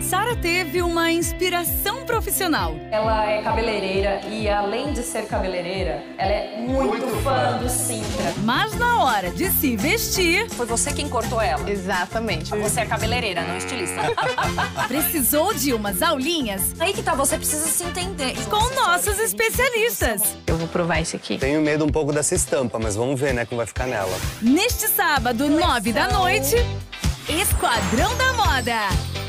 Sara teve uma inspiração profissional. Ela é cabeleireira e, além de ser cabeleireira, ela é muito fã do Sintra. Mas na hora de se vestir... Foi você quem cortou ela? Exatamente. Você é cabeleireira, não estilista. Precisou de umas aulinhas... Aí que tá, você precisa se entender. Com nossos especialistas. Eu vou provar esse aqui. Tenho medo um pouco dessa estampa, mas vamos ver, né, como vai ficar nela. Neste sábado, 9 da noite, Esquadrão da Moda.